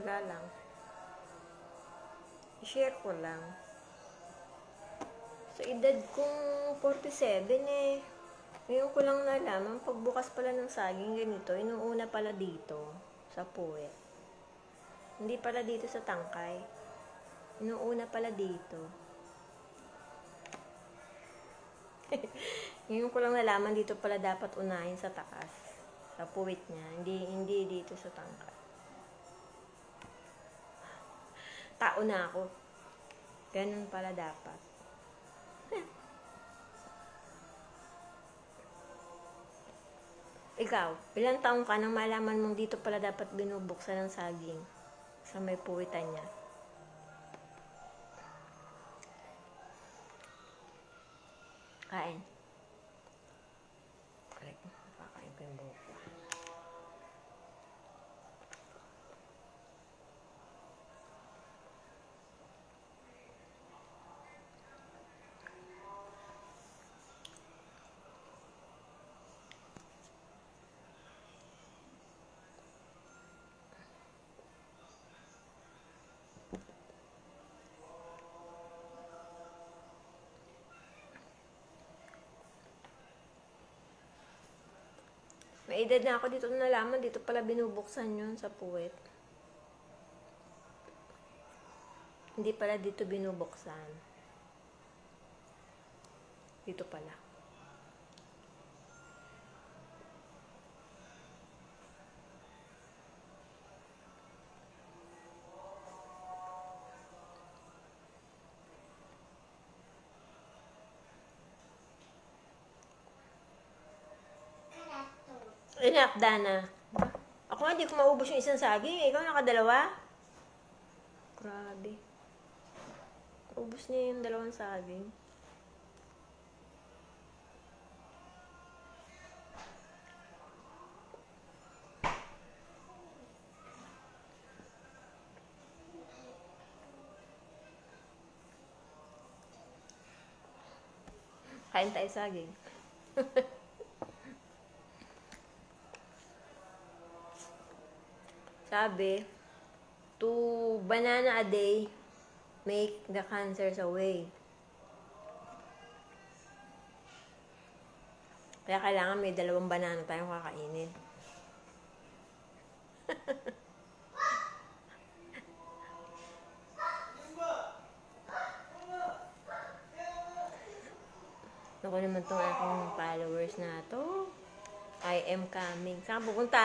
Teka lang. I-share ko lang. Sa edad kong 47 eh. Ngayon ko lang nalaman, pagbukas pala ng saging ganito, inuuna pala dito sa puwet. Hindi pala dito sa tangkay. Inuuna pala dito. Ngayon ko lang nalaman, dito pala dapat unahin sa taas. Sa puwet niya. Hindi dito sa tangkay. Tao na ako. Ganun pala dapat. Ikaw, ilang taong ka nang malaman mong dito pala dapat binubuksan ng saging sa may puwitan niya? Kain. Correct. Pakain ko yung buhok ko. May edad na ako, dito nalaman, dito pala binubuksan yun sa puwet. Hindi pala dito binubuksan. Dito pala. Enough, Dana. Ako nga, di ko maubos yung isang saging. Ikaw nakadalawa? Grabe. Ubus niya yung dalawang saging. Kain tayo saging. Sabi, 2 banana a day make the cancers away. Kaya kailangan may 2 banana tayong kakainin. Ako naman itong aking followers na to. I am coming. Saan ka pupunta?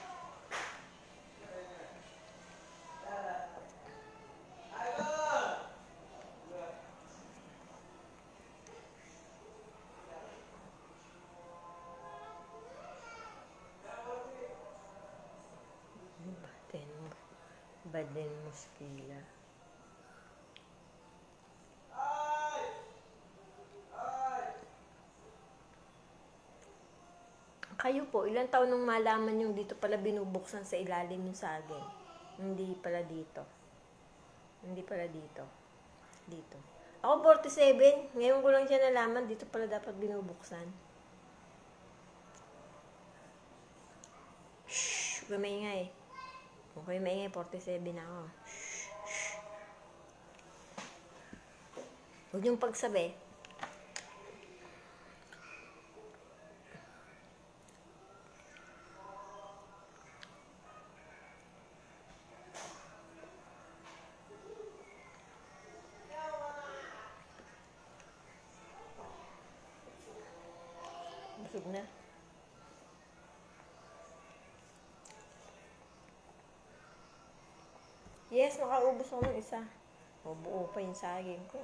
Baden Muskila. Kayo po, ilang taon nung malaman yung dito pala binubuksan sa ilalim yung saging? Hindi pala dito. Hindi pala dito. Dito. Ako 47. Ngayon ko lang siya nalaman, dito pala dapat binubuksan. Shhh! Huwag maingay. Okay, maingay. 47 ako. Shhh! Huwag niyong pagsabi. Busog na. Yes, nakaubos ako ng isa. O, buo pa yung saging ko.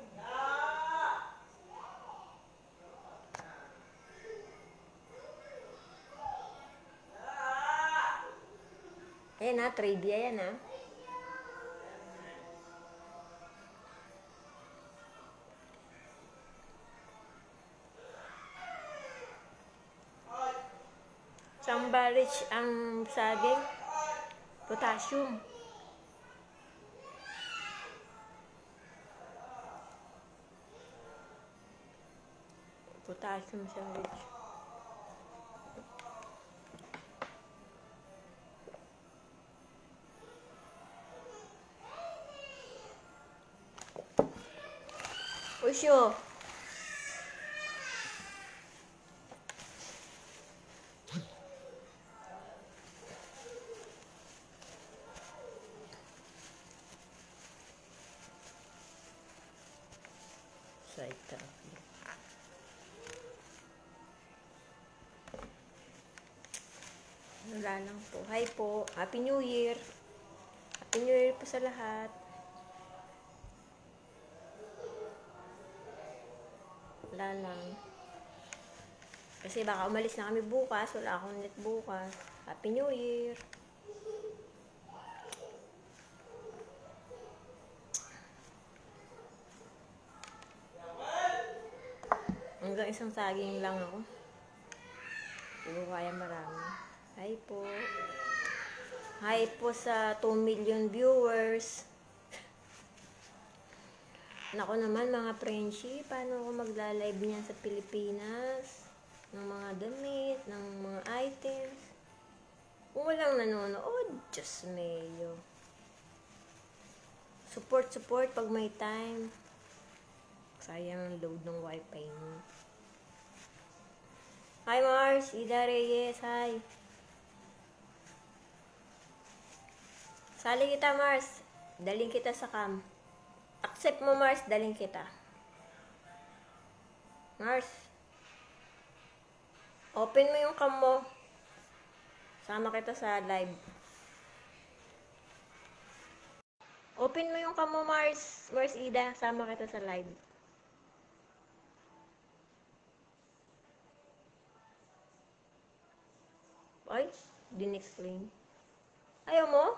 Ayan na, trivia yan ha. Samba rich ang saging? Potassium. Potassium siya rich. Usyo. Saita. Wala lang po. Hi po. Happy New Year. Happy New Year po sa lahat. Wala lang. Kasi baka umalis na kami bukas. Wala akong net bukas. Happy New Year. Hanggang isang saging lang ako. Hindi ko kaya marami. Hi po. Hi po sa 2 million viewers. Nako naman mga friendship, paano ako magla-live niyan sa Pilipinas? Ng mga damit, ng mga items. Kung walang nanonood, Diyos mayo. Support pag may time. Sayang ang load ng wifi mo. Hi Mars, Ida Reyes, hi. Sali kita Mars, daling kita sa cam. Accept mo Mars, daling kita. Mars, open mo yung cam mo. Sama kita sa live. Open mo yung cam mo Mars, Mars Ida, sama kita sa live. Ay, din-explain. Ayaw mo?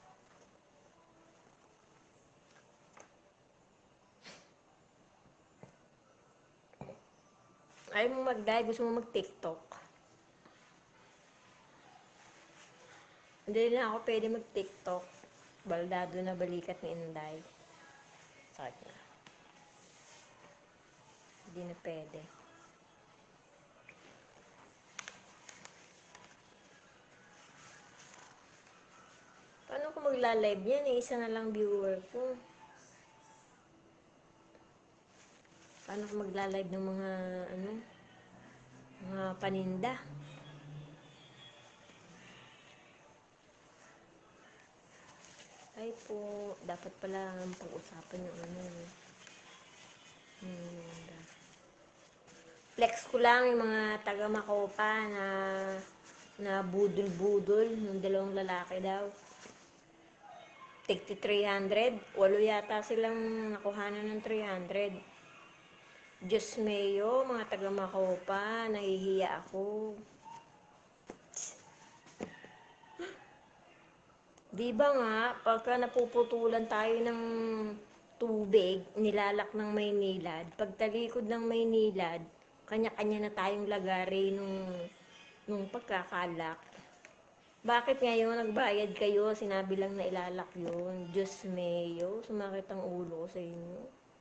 Ayaw mo mag-live, gusto mo mag-TikTok. Hindi na ako pwede mag-TikTok. Baldado na balikat ni Inday. Sakit na. Hindi na pwede. Paano ko magla-live yan? Isa na lang viewer ko. Paano ko magla-live ng mga, mga paninda? Ay po, dapat pala pag-usapan yung flex ko lang yung mga taga-Macopa na budol-budol, yung dalawang lalaki daw. Tigti 300. 8 yata silang nakuhanan ng 300. Diyos mayo, mga taga-Macopa, nahihiya ako. Di ba nga, pagka napuputulan tayo ng tubig, nilalak ng Maynilad, pagtalikod ng Maynilad, kanya-kanya na tayong lagari nung pagkakalak. Bakit ngayon nagbayad kayo? Sinabi lang na ilalak yun. Diyos mayo, sumakit ang ulo ko sa inyo.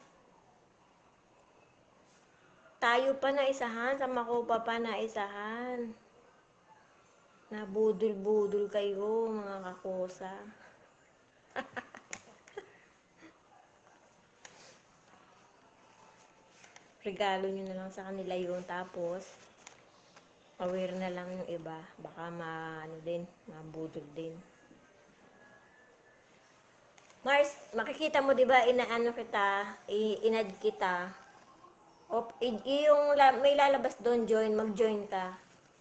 Tayo pa na isahan, sa Macopa pa na isahan. Nabudol-budol kayo, mga kakosa. Regalo nyo na lang sa kanila yun. Tapos, aware na lang yung iba. Baka mabudol din. Mars, makikita mo 'di ba inaano kita, inad kita. May lalabas doon, join, mag-join ka.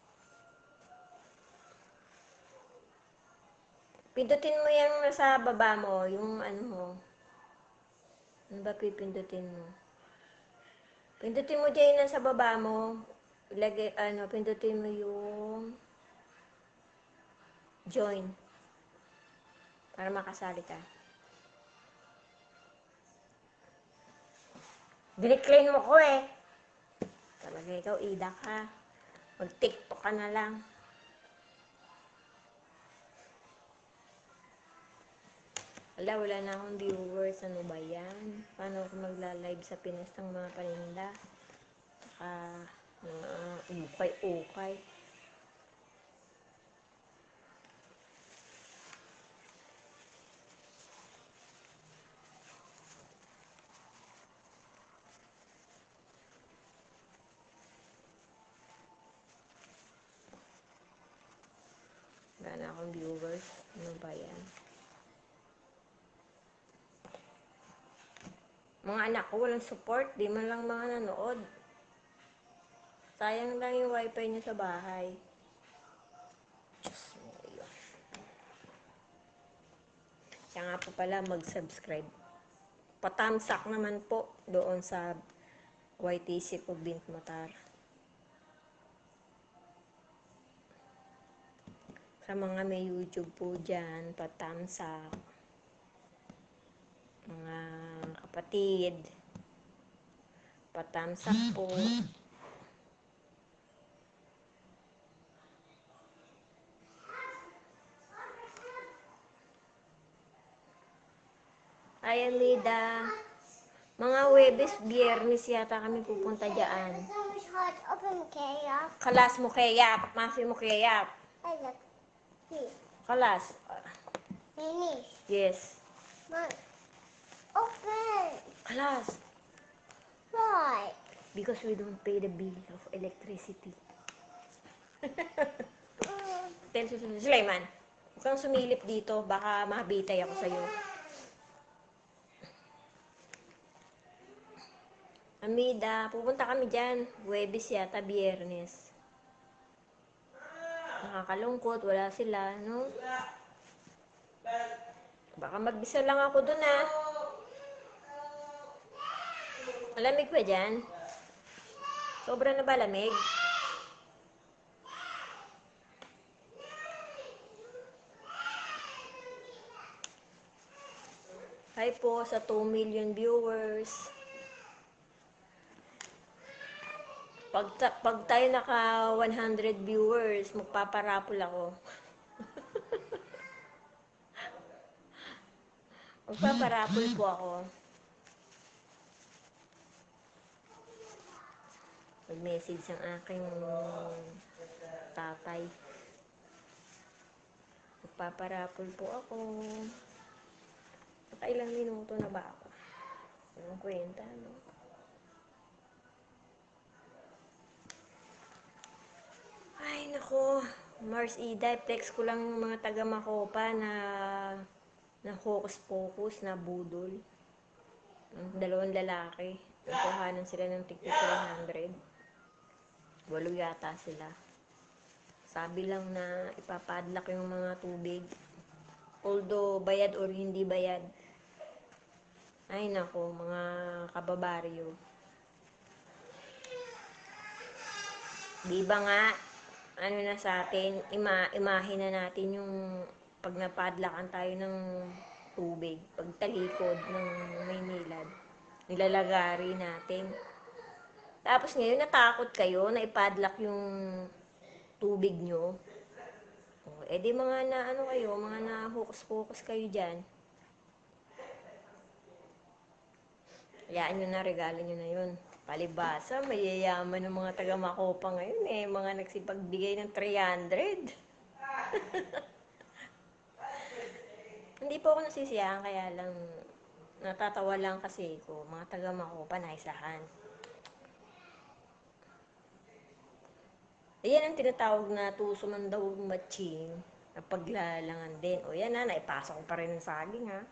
Pindutin mo yung nasa baba mo, yung ano mo. Ano ba pipindutin mo? Pindutin mo dyan sa baba mo. Pindutin mo yung join. Para makasali ka. Diniclaim mo ko eh. Talaga ikaw, Ida ka. Mag-TikTok ka na lang. Wala na akong viewers. Ano ba yan? Paano ako magla-live sa Pinas ng mga paninda? Saka, ukay-ukay. Wala na akong viewers. Ano ba yan? Mga anak ko walang support. Di man lang mga nanood. Sayang lang yung wifi niya sa bahay. Diyos mo yun. Kaya nga po pala mag-subscribe. Patamsak naman po doon sa YTC ko Bint Matar. Sa mga may YouTube po dyan, patamsak. Mga kapatid, patamsak po. Ay, Amida. Mga Webes, Biyernes yata kami pupunta dyan. Kalas mo kayap. Masi mo kayap. Kalas. Yes. Open. Kalas. Why? Because we don't pay the bill of electricity. Tell Sulaiman, huwag kang sumilip dito. Baka mabitay ako sa'yo. Amida, pupunta kami dyan. Huwebes yata, Biyernes. Nakakalungkot, wala sila, no? Baka magbisa lang ako dun, ah. Malamig ba dyan? Sobra na ba lamig? Hi po sa 2 million viewers. Pag tayo naka 100 viewers, magpaparapol ako. Magpaparapol po ako. Mag-message ang aking tatay. Magpaparapol po ako. Nakailang minuto na ba ako? Anong kwenta, no? Ay, nako. Mars Ida, text ko lang yung mga taga-Makopa na focus na budol. Dalawang lalaki. Nagkuhanan sila ng tigpo 700. 8 yata sila. Sabi lang na ipapadlock yung mga tubig. Although bayad or hindi bayad. Ay nako, mga kababaryo. Di ba nga, ano na sa atin, imahe na natin yung pag napadlakan tayo ng tubig, pagtalikod ng Maynilad, nilalagari natin. Tapos ngayon, natakot kayo na ipadlock yung tubig nyo. O, edi mga na, ano kayo, mga na focus kayo dyan. Hayaan nyo na, regalo nyo na yun. Palibasa, mayayaman ng mga taga-Makopa ngayon eh. Mga nagsipagbigay ng 300. Hindi po ako nasisiyahan, kaya lang natatawa lang kasi ko. Mga taga-Makopa, naisahan. Ayan ang tinatawag na tuso man daw matching na paglalangan din. O yan na, naipasa ko pa rin ng saging ha.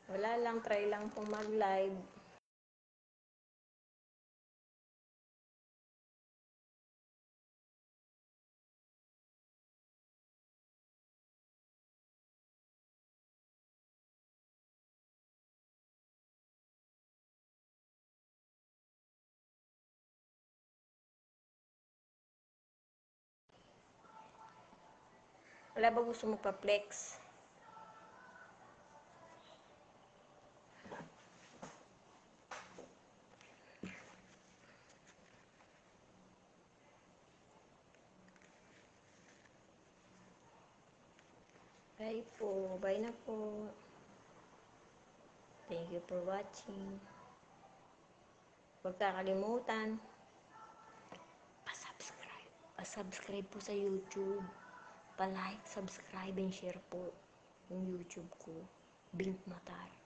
Wala lang, try lang pong mag-live. Wala ba gusto magpa-flex? Bye po. Bye na po. Thank you for watching. Huwag kakalimutan, pa-subscribe. Pa-subscribe po sa YouTube. Pa-like, subscribe, and share po yung YouTube ko. Bink Matar.